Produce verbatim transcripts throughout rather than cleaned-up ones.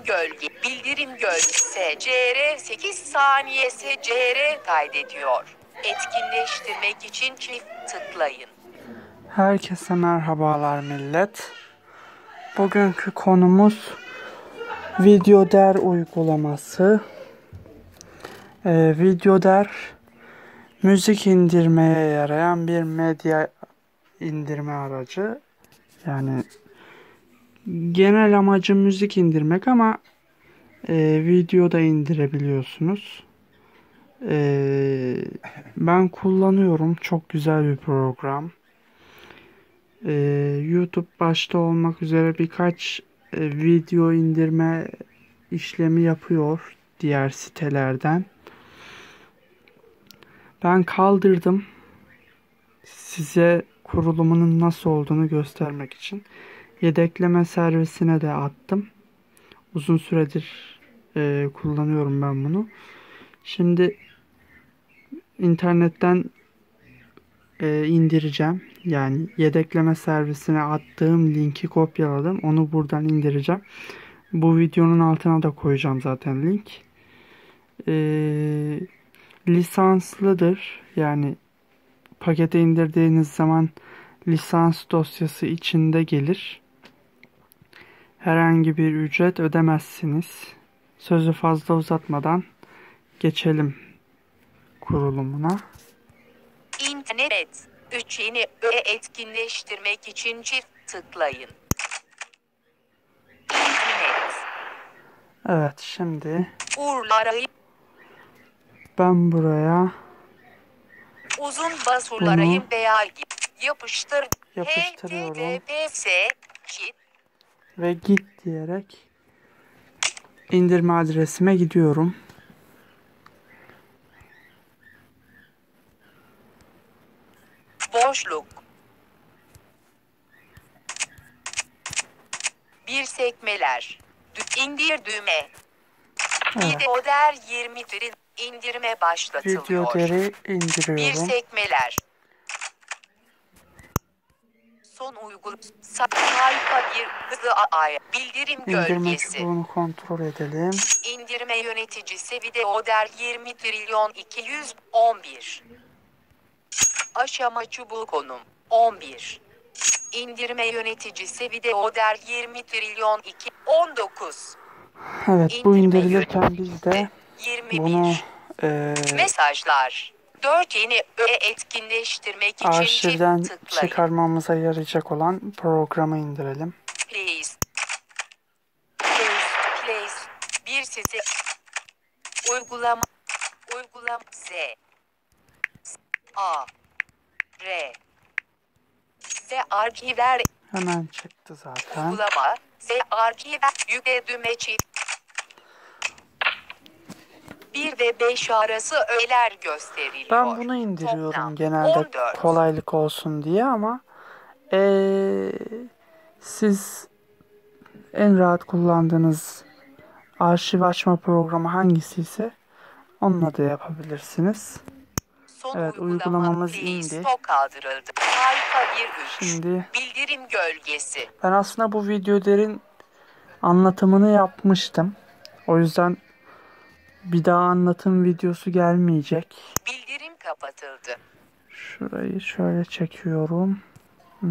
gölge. Bildirim gölgesi. C R sekiz saniye S C R kaydediyor. Etkinleştirmek için çift tıklayın. Herkese merhabalar millet. Bugünkü konumuz Videoder uygulaması. Ee, Videoder müzik indirmeye yarayan bir medya indirme aracı. Yani genel amacı müzik indirmek ama e, video da indirebiliyorsunuz. E, ben kullanıyorum. Çok güzel bir program. E, YouTube başta olmak üzere birkaç e, video indirme işlemi yapıyor diğer sitelerden. Ben kaldırdım. Size kurulumunun nasıl olduğunu göstermek için. Yedekleme servisine de attım. Uzun süredir e, kullanıyorum ben bunu. Şimdi internetten e, indireceğim. Yani yedekleme servisine attığım linki kopyaladım. Onu buradan indireceğim. Bu videonun altına da koyacağım zaten link. E, lisanslıdır. Yani pakete indirdiğiniz zaman lisans dosyası içinde gelir. Herhangi bir ücret ödemezsiniz. Sözü fazla uzatmadan geçelim kurulumuna. İnternet üç yeni etkinleştirmek için çift tıklayın. İnternet. Evet, şimdi Urları ben buraya uzun basurlarayım veya yapıştır yapıştırıyorum H T T P S git ve git diyerek indirme adresime gidiyorum. boşluk bir sekmeler indir düğme. Evet. Videoder yirmi birin indirme başlatılıyor. Videoder'i indiriyorum. Bir sekmeler. Son uygul sayfa bir hızlı ay bildirim İndirme gölgesi. çubuğunu kontrol edelim. İndirme yöneticisi Videoder yirmi trilyon iki yüz on bir. Aşama çubuğu konum on bir. İndirme yöneticisi Videoder yirmi trilyon iki on dokuz. Evet, bu indirilirken biz de yirmi bir. bunu e, mesajlar dört yeni etkinleştirmek için arşivden çift tıklayın. çıkarmamıza yarayacak olan programı indirelim. Please. Please. Please. Bir size uygulama uygulama Z A R Z arşivler Hemen çıktı zaten. uygulama Z arşivler yükle düğme çift bir ve beş arası öğeler gösteriliyor. Ben bunu indiriyorum Toplam genelde on dört. kolaylık olsun diye ama ee, siz en rahat kullandığınız arşiv açma programı hangisi ise onunla da yapabilirsiniz. Son Evet, uygulama uygulamamız Play indi. Store kaldırıldı. Sayfa bir üç. Şimdi bildirim gölgesi. ben aslında bu videoların anlatımını yapmıştım. O yüzden bir daha anlatım videosu gelmeyecek. Bildirim kapatıldı. Şurayı şöyle çekiyorum. Hı.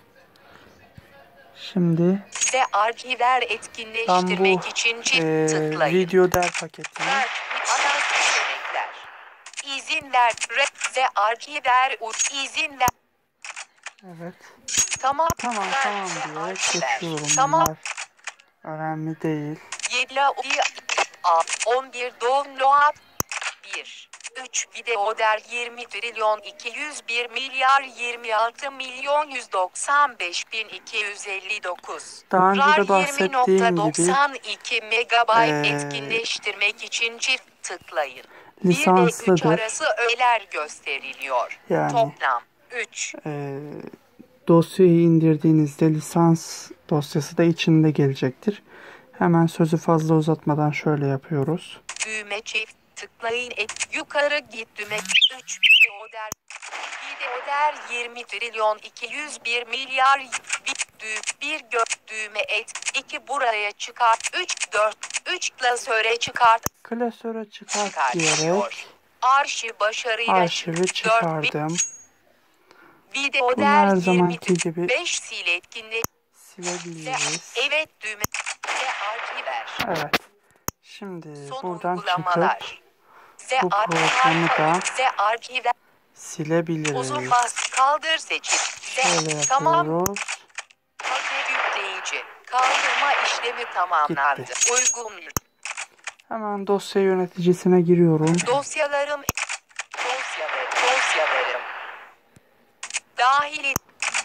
Şimdi Ve arşivler ben etkinleştirmek bu için çift e, tıklayın. Videoder paketini Ver, ana seçenekler. İzin ver. Ve arşivler izin ver. evet. Tamam. Tamam ver, tamam ve diyerek arşivler. geçiyorum. Tamam. Bunlar önemli değil. yedi on bir download bir üç Videoder yirmi trilyon iki yüz bir milyar yirmi altı milyon yüz doksan beş bin iki yüz elli dokuz. Daha önce de RAR bahsettiğim yirmi nokta gibi doksan iki megabayt ee, etkinleştirmek için çift tıklayın. bir ve üç lisanslıdır. arası öğeler gösteriliyor. Yani Toplam üç. E, dosyayı indirdiğinizde lisans dosyası da içinde gelecektir. Hemen sözü fazla uzatmadan şöyle yapıyoruz. Düğme çift tıklayın. Et, yukarı git düğme üç. Videoder Videoder yirmi trilyon iki yüz bir milyar düğüm, bir gök düğme et, iki buraya çıkart, üç, dört, üç klasöre çıkart, Klasöre çıkart çıkart diyerek diyor. Arşiv başarıyla arşivi çıkardım. Video Bunu der her yirmi zamanki gibi beş sil etkinleş. silebiliriz. Evet düğme ve arşiver. Evet. Şimdi Son buradan çıkıp uygulamalar. bu programı da arşiver. Uzun silebiliriz. bas kaldır seçip. Şöyle Tamam. yapıyoruz. Paket yükleyici. Kaldırma işlemi tamamlandı. Gitti. Uygun. Hemen dosya yöneticisine giriyorum. Dosyalarım. Dosyalarım. Dosyalarım. Dahil.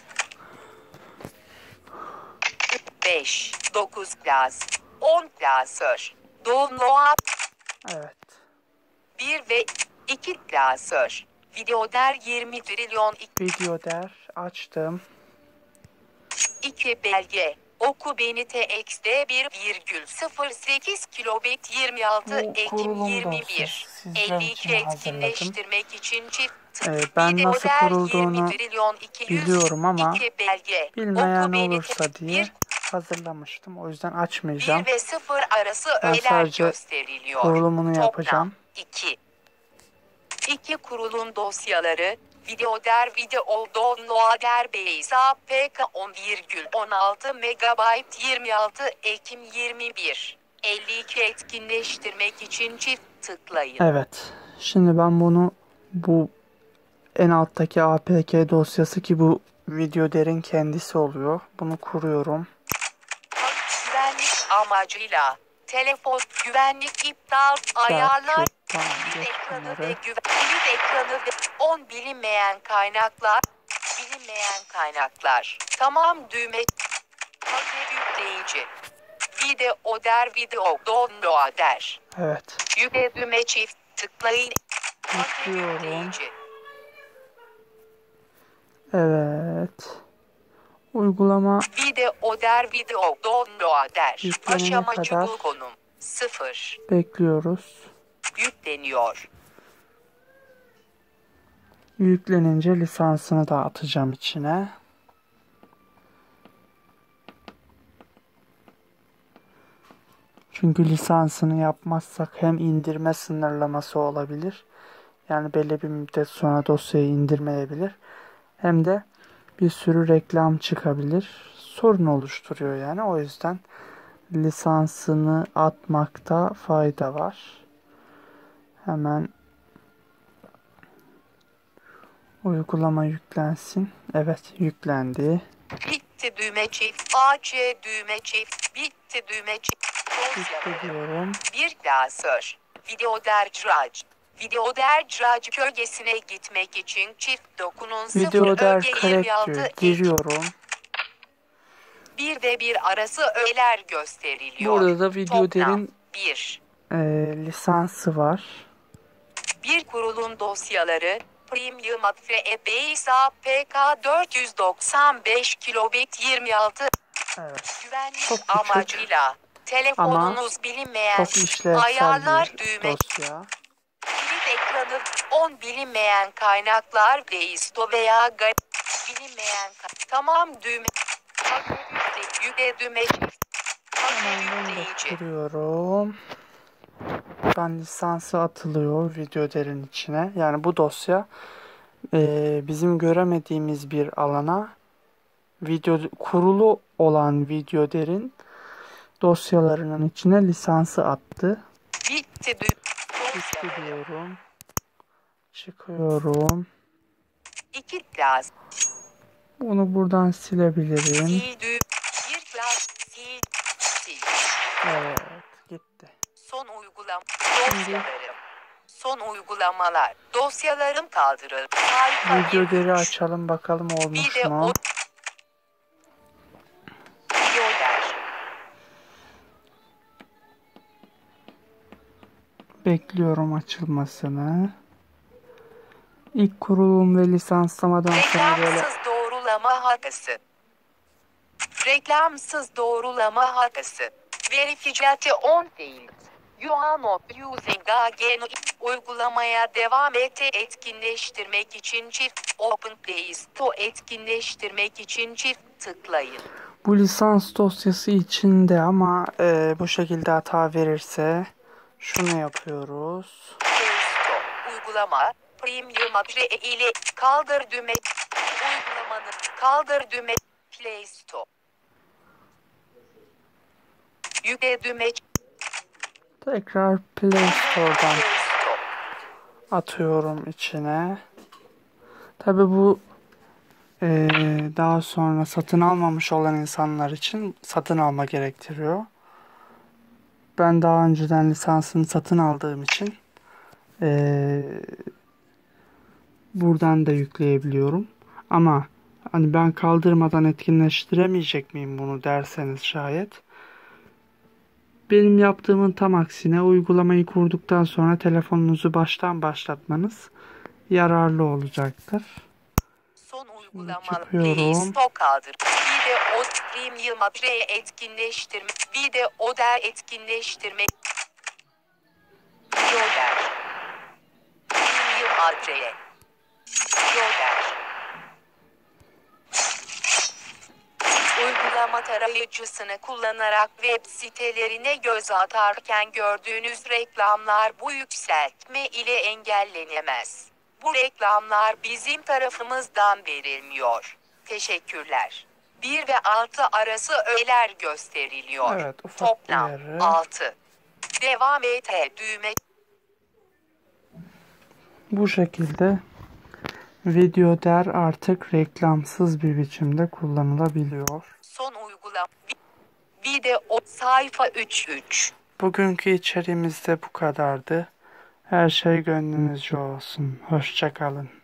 beş, dokuz klas. on klasör. Download. Evet. bir ve iki klasör. Video der yirmi trilyon. Video der açtım. iki belge. Oku beni txt bir virgül sıfır sekiz kilobit yirmi altı Bu Ekim kurulum yirmi dosyası bir. sizler elli için iki hazırladım. etkinleştirmek için çift tık. Ee, ben Video nasıl der kurulduğunu yirmi trilyon iki yüz biliyorum ama iki belge. bilmeyen Oku beni olursa diye bir, hazırlamıştım. O yüzden açmayacağım. bir ve sıfır arası Ben öğeler sadece gösteriliyor. kurulumunu Toplam yapacağım. iki. iki kurulum dosyaları. Video der video downloader base apk on virgül on altı megabayt yirmi altı Ekim yirmi bir. elli iki etkinleştirmek için çift tıklayın. Evet. Şimdi ben bunu bu en alttaki apk dosyası ki bu video derin kendisi oluyor. Bunu kuruyorum. Güvenlik amacıyla telefon güvenlik iptal ayarlar. Tamam, Kilit geç ekranı bunları. ve güven kilit ekranı ve on bilinmeyen kaynaklar. Bilinmeyen kaynaklar. Tamam düğme. Paket yükleyici. Video der video downloader. Evet. Yükle düğme çift tıklayın. Paket Yüklüyorum. yükleyici. Evet. Uygulama Video der video downloader. yüklenene Aşama kadar çubuğu konum. sıfır. bekliyoruz. Yükleniyor. Yüklenince lisansını da atacağım içine. Çünkü lisansını yapmazsak hem indirme sınırlaması olabilir. Yani belli bir müddet sonra dosyayı indirmeyebilir. Hem de bir sürü reklam çıkabilir. Sorun oluşturuyor yani. O yüzden lisansını atmakta fayda var. Hemen uygulama yüklensin. Evet, yüklendi. Bitti düğme çift. A C düğme çift. Bitti düğme çift. Bitti diyorum. Bir klasör. Video dercrac. Video dercrac bölgesine gitmek için çift dokunun sıfır Video der öge yirmi altı correct diyor. Giriyorum. bir ve bir arası öğeler gösteriliyor. Burada da video derin bir. e, lisansı var. Bir kurulum dosyaları Premium ve Base A P K dört yüz doksan beş kilobit yirmi altı. Evet. Güvenlik Çok küçük amacıyla telefonunuz bilinmeyen çok işlevsel ayarlar bir düğme dosya. kilit ekranı on bilinmeyen kaynaklar Reisto veya Gar bilinmeyen ka- tamam düğme yükle, yükle düğme Hemen bunu da yükleyici. kuruyorum. Ben lisansı atılıyor video derin içine. Yani bu dosya e, bizim göremediğimiz bir alana video kurulu olan video derin dosyalarının içine lisansı attı. Bitti düğme. Bitti diyorum. Çıkıyorum. İki klas. Bunu buradan silebilirim. Sil düğme. Bir klas. Sil. Sil. Evet, gitti. Son uygulama. Dosyalarım. Son uygulamalar. Dosyalarım kaldırıldı. Sayfa Video bir deri üç. açalım bakalım olmuş Video mu? o- Video der. Bekliyorum açılmasını. İlk kurulum ve lisanslamadan sonra böyle Reklamsız doğrulama hatası. Reklamsız doğrulama hatası. Verificate on değil. You are not using again. Uygulamaya devam et. Etkinleştirmek için çift Open Play Store etkinleştirmek için çift tıklayın. Bu lisans dosyası içinde ama e, bu şekilde hata verirse şunu yapıyoruz. Play Store uygulama Premium Apre ile kaldır düğme. Uygulamanın kaldır düğme. Play Store. Yükle düğme. Tekrar Play Store'dan Play Store. atıyorum içine. Tabi bu e, daha sonra satın almamış olan insanlar için satın alma gerektiriyor. Ben daha önceden lisansını satın aldığım için e, buradan da yükleyebiliyorum. Ama hani ben kaldırmadan etkinleştiremeyecek miyim bunu derseniz şayet. Benim yaptığımın tam aksine uygulamayı kurduktan sonra telefonunuzu baştan başlatmanız yararlı olacaktır. Son uygulama Play Çıkıyorum. Store kaldır. Video Premium Apre etkinleştirme. Video der etkinleştirme. Yoder. Premium Apre. Yoder. Uygulama tarayıcısını kullanarak web sitelerine göz atarken gördüğünüz reklamlar bu yükseltme ile engellenemez. Bu reklamlar bizim tarafımızdan verilmiyor. Teşekkürler. bir ve altı arası öğeler gösteriliyor. Evet, ufak Toplam uyarı. altı. Devam et düğme. Bu şekilde video der artık reklamsız bir biçimde kullanılabiliyor. Son uygulama. Video sayfa üç üç. Bugünkü içeriğimiz de bu kadardı. Her şey gönlünüzce olsun. Hoşça kalın.